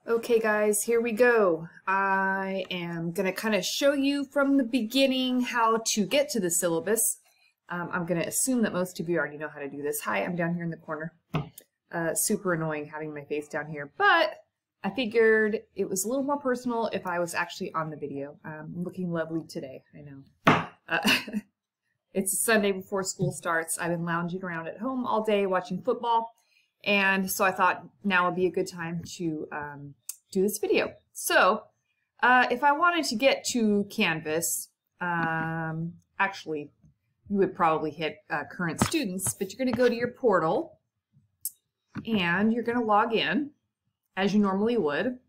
Okay guys, here we go. I am going to kind of show you from the beginning how to get to the syllabus. I'm going to assume that most of you already know how to do this. Hi, I'm down here in the corner. Super annoying having my face down here, but I figured it was a little more personal if I was actually on the video. I'm looking lovely today, I know. It's Sunday before school starts. I've been lounging around at home all day watching football. And so I thought now would be a good time to do this video. So if I wanted to get to Canvas, actually you would probably hit current students, but you're going to go to your portal and you're going to log in as you normally would.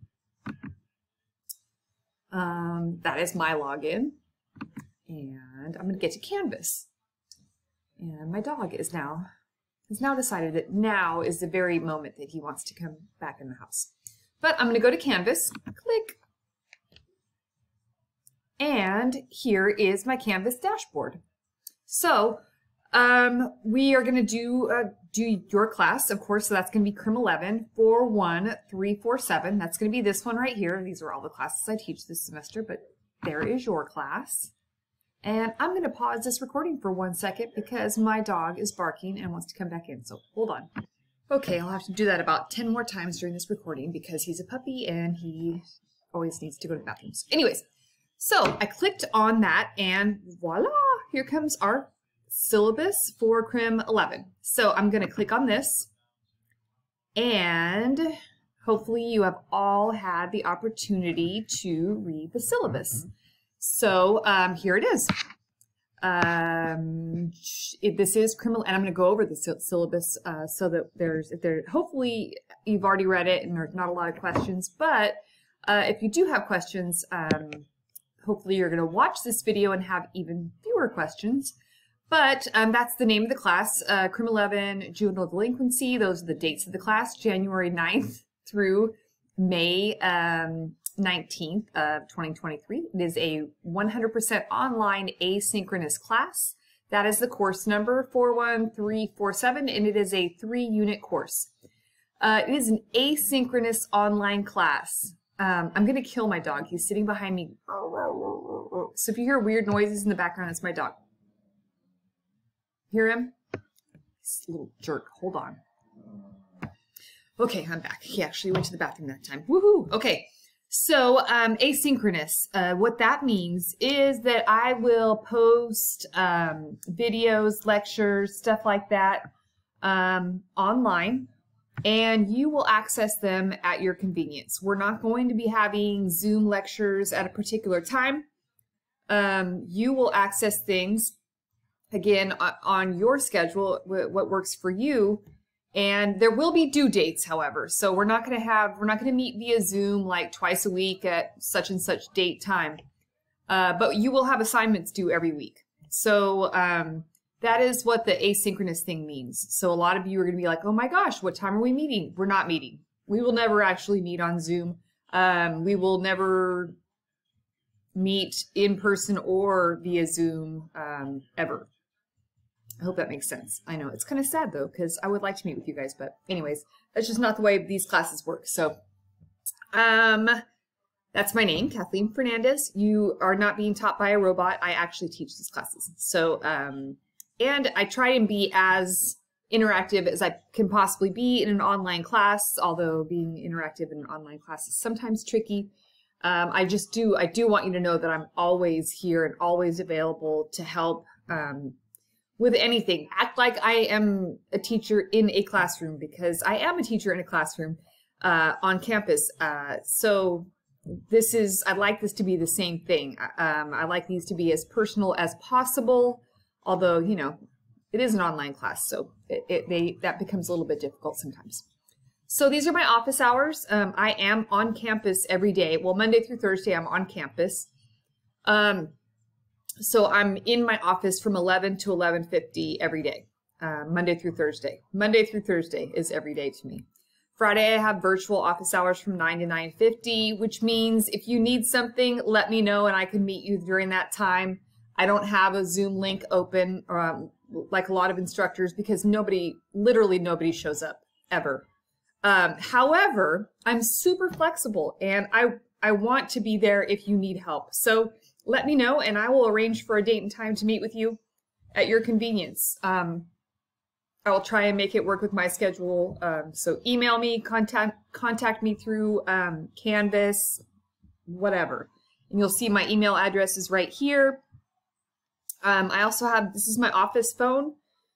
That is my login. And I'm going to get to Canvas. And my dog has now decided that now is the very moment that he wants to come back in the house. But I'm going to go to Canvas, click, and here is my Canvas dashboard. So we are going to do your class, of course, so that's going to be Crim 11, 41347. That's going to be this one right here. These are all the classes I teach this semester, but there is your class. And I'm going to pause this recording for 1 second because my dog is barking and wants to come back in, so hold on. Okay, I'll have to do that about 10 more times during this recording because he's a puppy and he always needs to go to the bathroom. Anyways, so I clicked on that and voila, here comes our syllabus for Crim 11. So I'm going to click on this and hopefully you have all had the opportunity to read the syllabus. So here it is. This is criminal, and I'm going to go over the syllabus so that hopefully you've already read it and there's not a lot of questions. But if you do have questions, hopefully you're going to watch this video and have even fewer questions. But that's the name of the class, Crim 11 Juvenile Delinquency. Those are the dates of the class, January 9th through May 19th of 2023. It is a 100% online asynchronous class. That is the course number 41347, and it is a 3-unit course. It is an asynchronous online class. I'm going to kill my dog. He's sitting behind me. So if you hear weird noises in the background, it's my dog. Hear him? He's a little jerk. Hold on. Okay, I'm back. He actually went to the bathroom that time. Woohoo! Okay. So asynchronous, what that means is that I will post videos, lectures, stuff like that online, and you will access them at your convenience. We're not going to be having Zoom lectures at a particular time. You will access things, again, on your schedule, what works for you. And there will be due dates, however. So we're not going to meet via Zoom like twice a week at such and such date time. But you will have assignments due every week. So that is what the asynchronous thing means. So a lot of you are going to be like, oh my gosh, what time are we meeting? We're not meeting. We will never actually meet on Zoom. We will never meet in person or via Zoom ever. I hope that makes sense. I know it's kind of sad though, because I would like to meet with you guys, but anyways, that's just not the way these classes work. So, that's my name, Kathleen Fernandez. You are not being taught by a robot. I actually teach these classes. So, and I try and be as interactive as I can possibly be in an online class, although being interactive in an online class is sometimes tricky. I do want you to know that I'm always here and always available to help, with anything. Act like I am a teacher in a classroom, because I am a teacher in a classroom on campus. So I'd like this to be the same thing. I like these to be as personal as possible, although, you know, it is an online class, so that becomes a little bit difficult sometimes. So these are my office hours. I am on campus every day. Well, Monday through Thursday, I'm on campus. So I'm in my office from 11 to 11:50 every day, Monday through Thursday. Monday through Thursday is every day to me. Friday, I have virtual office hours from 9 to 9:50, which means if you need something, let me know and I can meet you during that time. I don't have a Zoom link open like a lot of instructors because literally nobody shows up, ever. However, I'm super flexible, and I want to be there if you need help. So let me know, and I will arrange for a date and time to meet with you at your convenience. I will try and make it work with my schedule. So email me, contact me through Canvas, whatever. And you'll see my email address is right here. I also have, this is my office phone.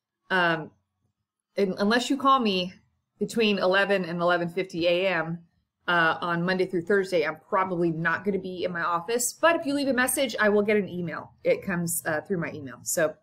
Unless you call me between 11 and 11:50 a.m. On Monday through Thursday, I'm probably not going to be in my office. But if you leave a message, I will get an email. It comes through my email. So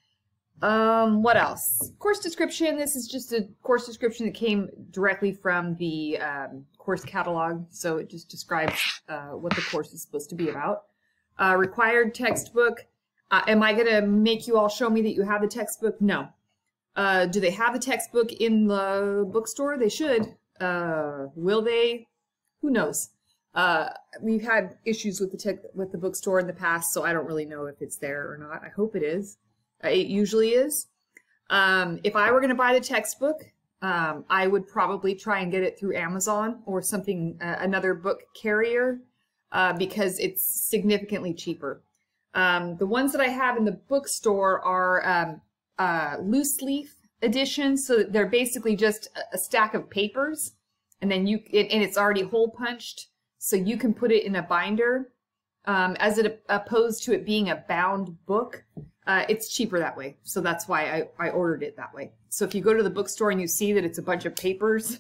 what else? Course description. This is just a course description that came directly from the course catalog. So it just describes what the course is supposed to be about. Required textbook. Am I going to make you all show me that you have the textbook? No. Do they have the textbook in the bookstore? They should. Will they? Who knows? We've had issues with the bookstore in the past, so I don't really know if it's there or not. I hope it is. It usually is. If I were going to buy the textbook, I would probably try and get it through Amazon or something, another book carrier, because it's significantly cheaper. The ones that I have in the bookstore are loose leaf editions, so they're basically just a stack of papers, and then and it's already hole punched, so you can put it in a binder. As opposed to it being a bound book, it's cheaper that way. So that's why I ordered it that way. So if you go to the bookstore and you see that it's a bunch of papers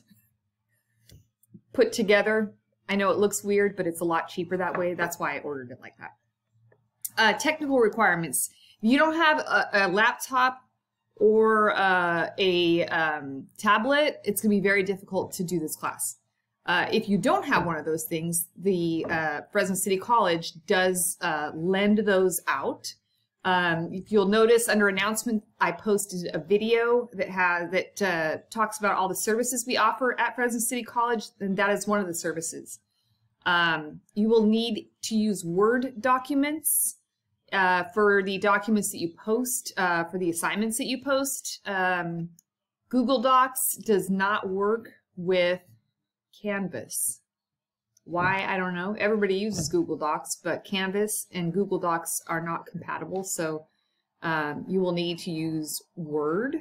put together, I know it looks weird, but it's a lot cheaper that way. That's why I ordered it like that. Technical requirements. If you don't have a laptop or a tablet, it's going to be very difficult to do this class. If you don't have one of those things, the Fresno City College does lend those out. If you'll notice under announcement, I posted a video that talks about all the services we offer at Fresno City College, and that is one of the services. You will need to use Word documents for the documents that you post, for the assignments that you post. Google Docs does not work with Canvas. Why? I don't know. Everybody uses Google Docs, but Canvas and Google Docs are not compatible, so you will need to use Word.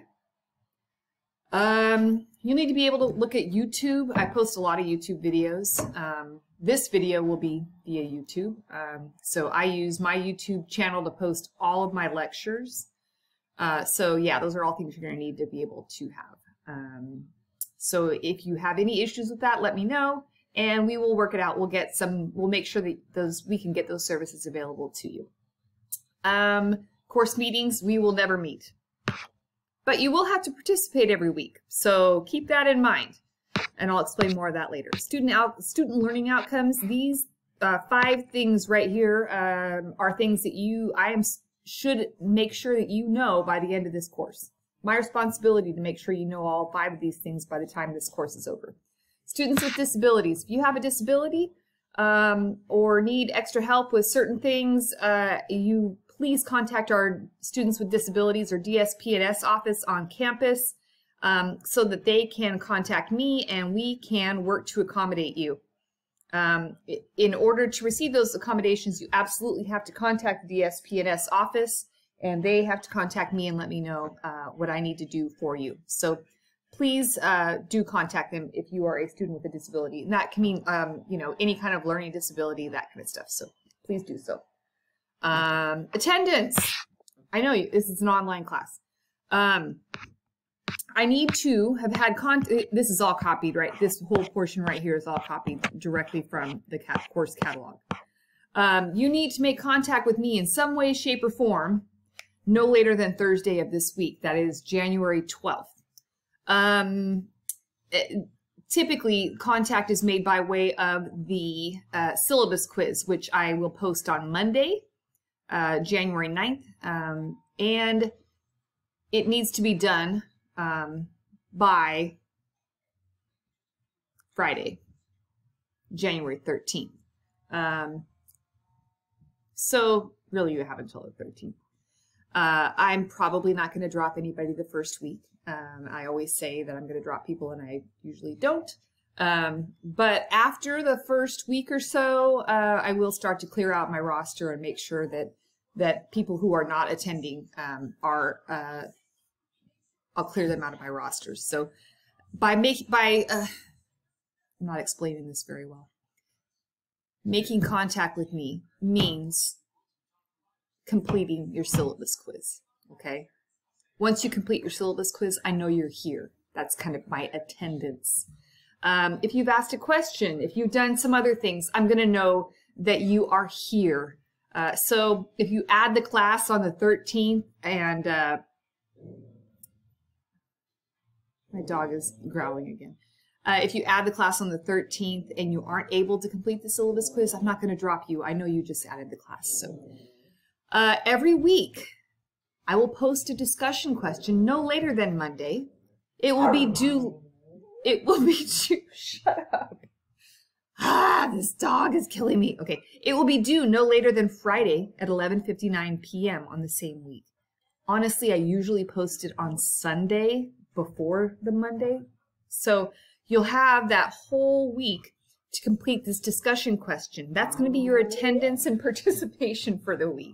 You need to be able to look at YouTube. I post a lot of YouTube videos. This video will be via YouTube. So I use my YouTube channel to post all of my lectures. So yeah, those are all things you're going to need to be able to have. So if you have any issues with that, let me know, and we will work it out. We'll make sure that we can get those services available to you. Course meetings, we will never meet, but you will have to participate every week. So keep that in mind, and I'll explain more of that later. Student learning outcomes. These 5 things right here are things that should make sure that you know by the end of this course. My responsibility to make sure you know all 5 of these things by the time this course is over. Students with disabilities. If you have a disability or need extra help with certain things, you please contact our Students with Disabilities or DSP&S office on campus so that they can contact me and we can work to accommodate you. In order to receive those accommodations, you absolutely have to contact the DSP&S office, and they have to contact me and let me know what I need to do for you. So please do contact them if you are a student with a disability. And that can mean, any kind of learning disability, that kind of stuff. So please do so. Attendance. I know this is an online class. I need to have had this is all copied, right? This whole portion right here is all copied directly from the course catalog. You need to make contact with me in some way, shape, or form no later than Thursday of this week. That is January 12th. Typically, contact is made by way of the syllabus quiz, which I will post on Monday, January 9th. And it needs to be done by Friday, January 13th. So really you have until the 13th. I'm probably not going to drop anybody the first week. I always say that I'm going to drop people, and I usually don't. But after the first week or so, I will start to clear out my roster and make sure that people who are not attending I'll clear them out of my rosters. So I'm not explaining this very well. Making contact with me means completing your syllabus quiz, okay? Once you complete your syllabus quiz, I know you're here. That's kind of my attendance. If you've asked a question, if you've done some other things, I'm going to know that you are here. So if you add the class on the 13th and my dog is growling again. If you add the class on the 13th and you aren't able to complete the syllabus quiz, I'm not going to drop you. I know you just added the class. So every week, I will post a discussion question no later than Monday. It will be due, shut up. This dog is killing me. Okay, it will be due no later than Friday at 11:59 p.m. on the same week. Honestly, I usually post it on Sunday before the Monday. So you'll have that whole week to complete this discussion question. That's going to be your attendance and participation for the week.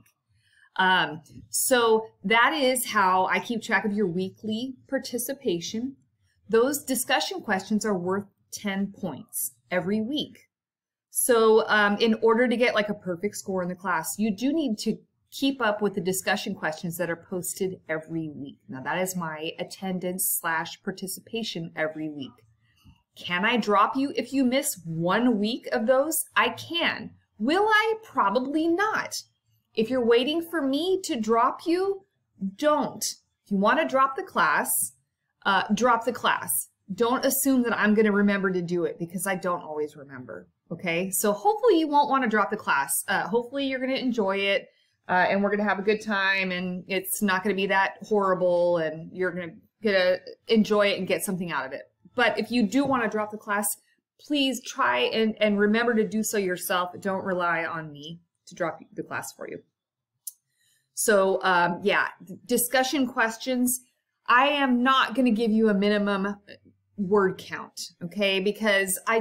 So that is how I keep track of your weekly participation. Those discussion questions are worth 10 points every week. So in order to get like a perfect score in the class, you do need to keep up with the discussion questions that are posted every week. Now that is my attendance / participation every week. Can I drop you if you miss 1 week of those? I can. Will I? Probably not. If you're waiting for me to drop you, don't. If you want to drop the class, drop the class. Don't assume that I'm going to remember to do it because I don't always remember. Okay, so hopefully you won't want to drop the class. Hopefully you're going to enjoy it and we're going to have a good time and it's not going to be that horrible and you're going to enjoy it and get something out of it. But if you do want to drop the class, please try and remember to do so yourself. Don't rely on me to drop the class for you. So yeah, discussion questions. I am not going to give you a minimum word count, okay? Because I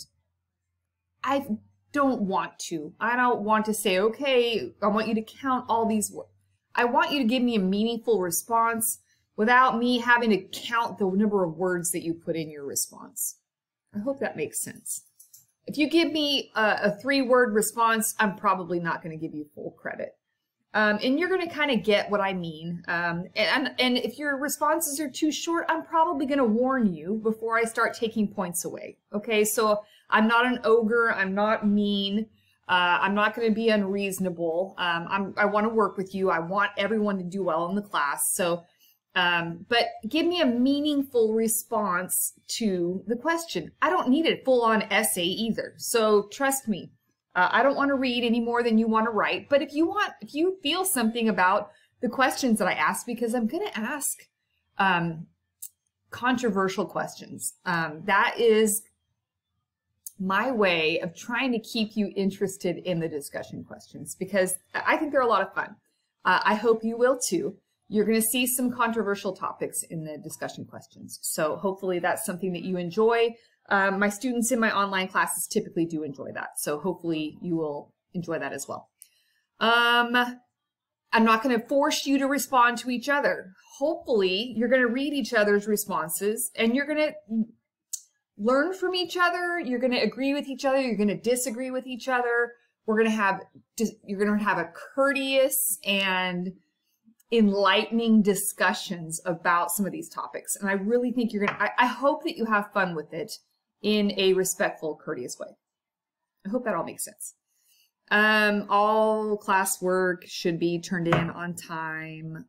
don't want to. I don't want to say, okay, I want you to count all these words. I want you to give me a meaningful response without me having to count the number of words that you put in your response. I hope that makes sense. If you give me a 3-word response, I'm probably not going to give you full credit. And you're going to kind of get what I mean. And if your responses are too short, I'm probably going to warn you before I start taking points away. Okay, so I'm not an ogre. I'm not mean. I'm not going to be unreasonable. I want to work with you. I want everyone to do well in the class. So, but give me a meaningful response to the question. I don't need a full-on essay either. So trust me. I don't want to read any more than you want to write, but if you feel something about the questions that I ask, because I'm going to ask controversial questions. That is my way of trying to keep you interested in the discussion questions, because I think they're a lot of fun. I hope you will too. You're going to see some controversial topics in the discussion questions, so hopefully that's something that you enjoy. My students in my online classes typically do enjoy that, so hopefully you will enjoy that as well. I'm not going to force you to respond to each other. Hopefully you're going to read each other's responses and you're going to learn from each other. You're going to agree with each other. You're going to disagree with each other. You're going to have a courteous and enlightening discussions about some of these topics. And I really think I hope that you have fun with it in a respectful, courteous way. I hope that all makes sense. All classwork should be turned in on time.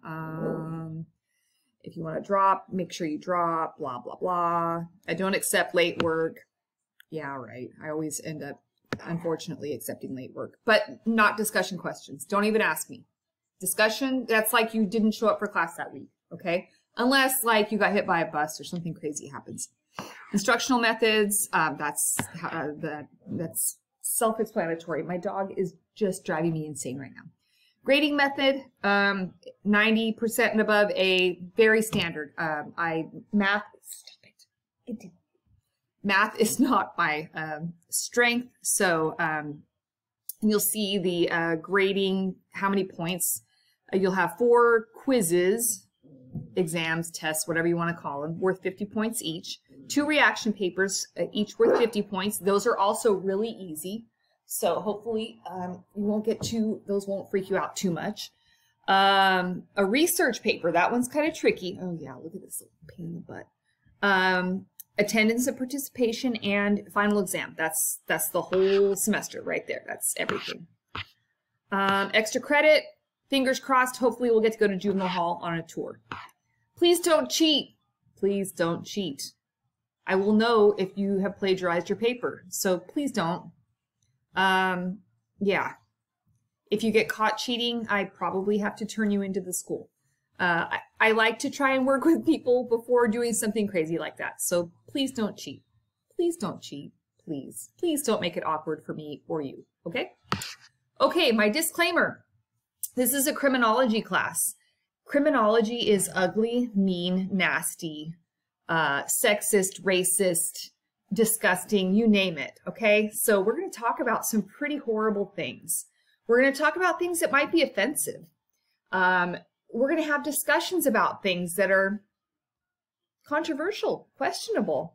If you want to drop, make sure you drop, blah, blah, blah. I don't accept late work. Yeah, right. I always end up, unfortunately, accepting late work, but not discussion questions. Don't even ask me. Discussion, that's like you didn't show up for class that week, okay? Unless like you got hit by a bus or something crazy happens. Instructional methods, that's self-explanatory. My dog is just driving me insane right now. Grading method, 90% and above A, very standard. Math is not my strength, so you'll see the grading, how many points. You'll have 4 quizzes, exams, tests, whatever you want to call them, worth 50 points each. 2 reaction papers, each worth 50 points. Those are also really easy. So hopefully you won't get those won't freak you out too much. A research paper, that one's kind of tricky. Oh yeah, look at this little pain in the butt. Attendance and participation and final exam. That's the whole semester right there. That's everything. Extra credit, fingers crossed, hopefully we'll get to go to Juvenile Hall on a tour. Please don't cheat. Please don't cheat. I will know if you have plagiarized your paper, so please don't. Yeah, if you get caught cheating, I probably have to turn you into the school. I like to try and work with people before doing something crazy like that. So please don't cheat. Please don't cheat. Please. Please don't make it awkward for me or you. Okay? Okay, my disclaimer. This is a criminology class. Criminology is ugly, mean, nasty, sexist, racist, disgusting, you name it, okay? So we're going to talk about some pretty horrible things. We're going to talk about things that might be offensive. We're going to have discussions about things that are controversial, questionable,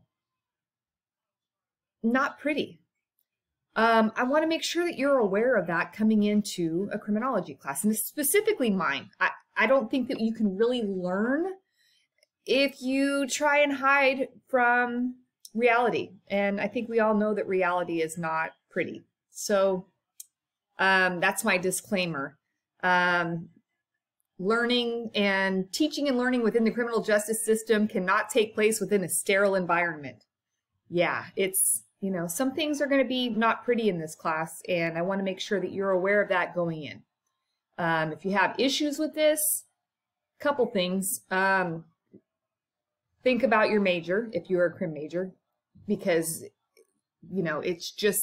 not pretty. I want to make sure that you're aware of that coming into a criminology class, and specifically mine. I don't think that you can really learn if you try and hide from reality. And I think we all know that reality is not pretty. So that's my disclaimer. Learning and teaching and learning within the criminal justice system cannot take place within a sterile environment. Yeah, it's, you know, some things are going to be not pretty in this class, and I want to make sure that you're aware of that going in. If you have issues with this, couple things. Think about your major, if you're a crim major, because, you know, it's just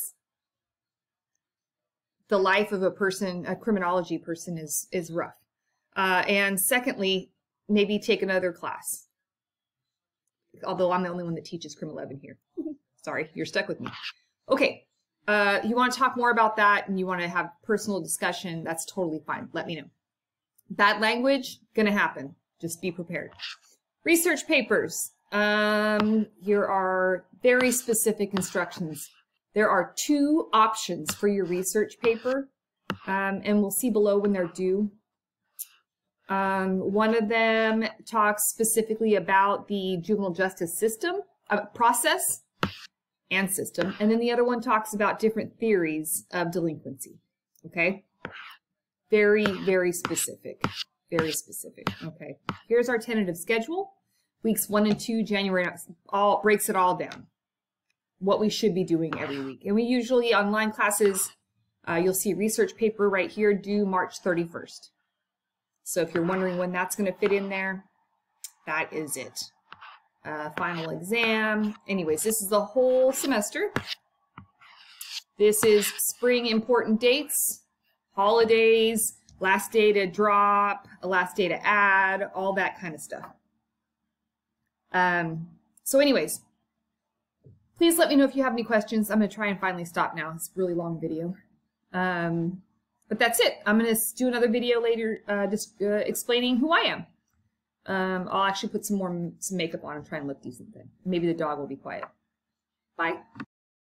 the life of a person, a criminology person is rough. And secondly, maybe take another class. Although I'm the only one that teaches Crim 11 here. Sorry, you're stuck with me. Okay, you want to talk more about that and you want to have personal discussion, that's totally fine. Let me know. Bad language, gonna happen. Just be prepared. Research papers. Here are very specific instructions. There are 2 options for your research paper, and we'll see below when they're due. One of them talks specifically about the juvenile justice system, process and system, and then the other one talks about different theories of delinquency. Okay? Very, very specific. Very specific. Okay. Here's our tentative schedule. Weeks 1 and 2, January, all breaks it all down. What we should be doing every week. And we usually, online classes, you'll see research paper right here due March 31st. So if you're wondering when that's going to fit in there, that is it. Final exam. Anyways, this is the whole semester. This is spring important dates, holidays, last day to drop, a last day to add, all that kind of stuff. So anyways, please let me know if you have any questions. I'm going to try and finally stop now. It's a really long video. But that's it. I'm going to do another video later just explaining who I am. I'll actually put some makeup on and try and look decent then. Maybe the dog will be quiet. Bye.